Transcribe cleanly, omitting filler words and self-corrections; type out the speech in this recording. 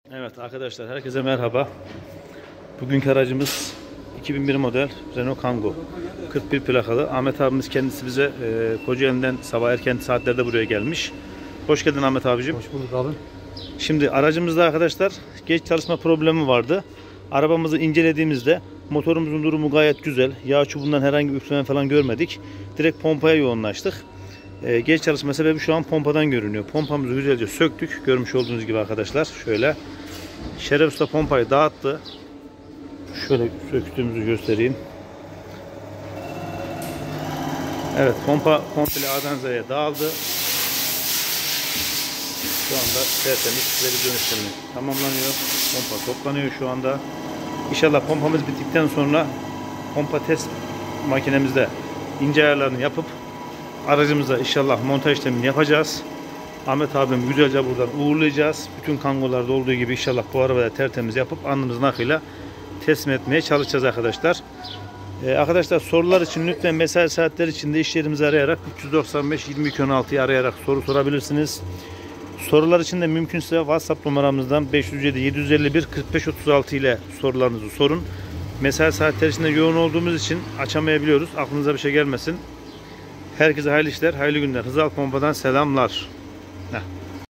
Evet arkadaşlar, herkese merhaba. Bugünkü aracımız 2001 model Renault Kangoo 41 plakalı. Ahmet abimiz kendisi bize Kocaeli'den sabah erken saatlerde buraya gelmiş. Hoş geldin Ahmet abicim. Hoş bulduk abi. Şimdi aracımızda arkadaşlar geç çalışma problemi vardı. Arabamızı incelediğimizde motorumuzun durumu gayet güzel. Yağ çubuğundan herhangi bir üfleme falan görmedik. Direkt pompaya yoğunlaştık. Geç çalışma sebebi şu an pompadan görünüyor. Pompamızı güzelce söktük. Görmüş olduğunuz gibi arkadaşlar. Şöyle. Şeref Usta pompayı dağıttı. Şöyle söktüğümüzü göstereyim. Evet, pompa komple A'dan Z'ye dağıldı. Şu anda tertemiz revizyon işlemi tamamlanıyor. Pompa toplanıyor şu anda. İnşallah pompamız bittikten sonra pompa test makinemizde ince ayarlarını yapıp aracımıza inşallah montaj işlemini yapacağız. Ahmet abim güzelce buradan uğurlayacağız. Bütün kangolarda olduğu gibi inşallah bu arabayı tertemiz yapıp alnımızın akıyla teslim etmeye çalışacağız arkadaşlar. Arkadaşlar sorular için lütfen mesai saatleri içinde iş yerimizi arayarak 395-2216'yı arayarak soru sorabilirsiniz. Sorular için de mümkünse WhatsApp numaramızdan 507-751-4536 ile sorularınızı sorun. Mesai saatleri içinde yoğun olduğumuz için açamayabiliyoruz. Aklınıza bir şey gelmesin. Herkese hayırlı işler, hayırlı günler. Hızal Pompa'dan selamlar. Heh.